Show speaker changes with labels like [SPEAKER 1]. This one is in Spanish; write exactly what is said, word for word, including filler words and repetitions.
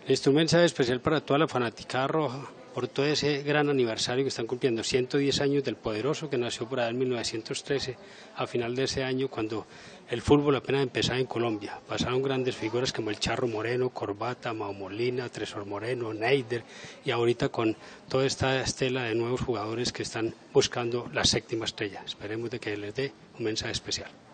[SPEAKER 1] Listo, un mensaje especial para toda la fanaticada roja, por todo ese gran aniversario que están cumpliendo, ciento diez años del Poderoso, que nació por allá en mil novecientos trece, a final de ese año, cuando el fútbol apenas empezaba en Colombia. Pasaron grandes figuras como el Charro Moreno, Corbata, Mao Molina, Tresor Moreno, Neider, y ahorita con toda esta estela de nuevos jugadores que están buscando la séptima estrella. Esperemos de que les dé un mensaje especial.